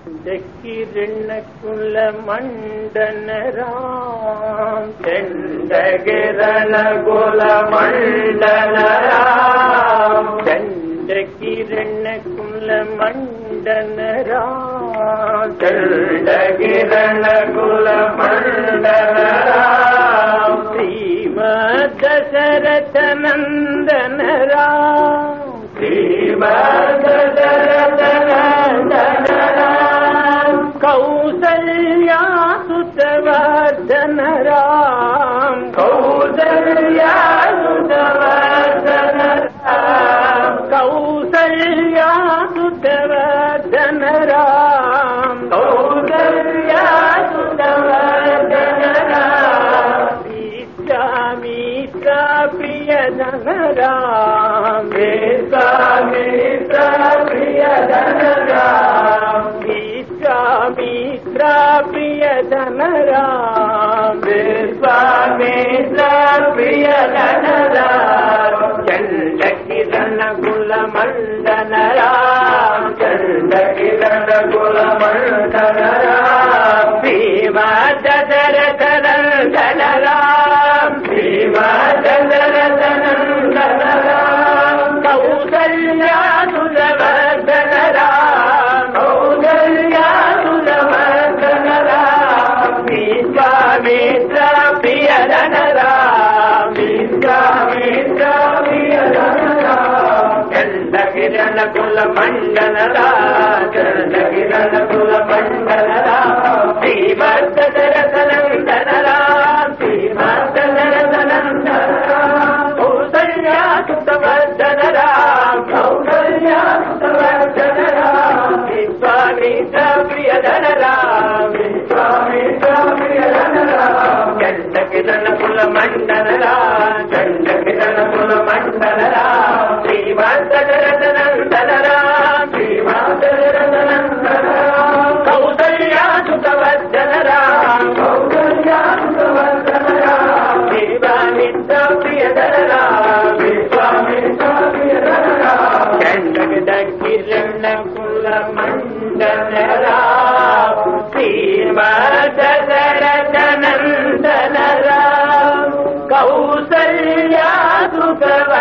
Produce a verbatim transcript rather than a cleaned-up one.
కిరణ మండన రామ చండ కిరణ కుల మండన రామ చండ కిరణ కుల మండన రామ చండ కిరణ కుల మండన రామ శ్రీమద్ దశరథ నందన రామ శ్రీమద్ దశరథ నందన కౌసల్యా సుతవర్ధన రామ కౌసల్యా సుతవర్ధన రామ కౌసల్యా సుతవర్ధన రామ కౌసల్యా సుతవర్ధన రామ విశ్వామిత్ర ప్రియధన రామ విశ్వామిత్ర ప్రియధన రామ విశ్వామిత్ర ప్రియధన రామ విశ్వామిత్ర ప్రియధన రామ చండ కిరణ కుల మండన రామ చండ కిరణ కుల మండన రామ శ్రీమద్ దశరథ నందన రామ శ్రీమద్ దశరథ నందన రామ కౌసల్యా సువర్ధన రామ కౌసల్యా సువర్ధన రామ విశ్వామిత్ర ప్రియధన రామ విశ్వామిత్ర ప్రియధన రామ చండ కిరణ కుల మండన రామ చండ కిరణ కుల మండన రామ శ్రీమద్ దశరథ నందన రామ శ్రీమద్ దశరథ నందన రామ కౌసల్యా సువర్ధన రామ కౌసల్యా సువర్ధన రామ విశ్వామిత్ర ప్రియధన రామ విశ్వామిత్ర ప్రియధన రామ చండ కిరణ కుల మండన రామ చండ కిరణ కుల మండన రామ శ్రీమద్ దశరథ నందన రామ శ్రీమద్ దశరథ నందన రామ కౌసల్యా సువర్ధన రామ కౌసల్యా సువర్ధన రామ విశ్వామిత్ర ప్రియధన రామ విశ్వామిత్ర ప్రియధన రామ చండ కిరణ కుల మండన రామ శ్రీమద్ దశరథ నందన రామ కౌసల్యా సువర్ధన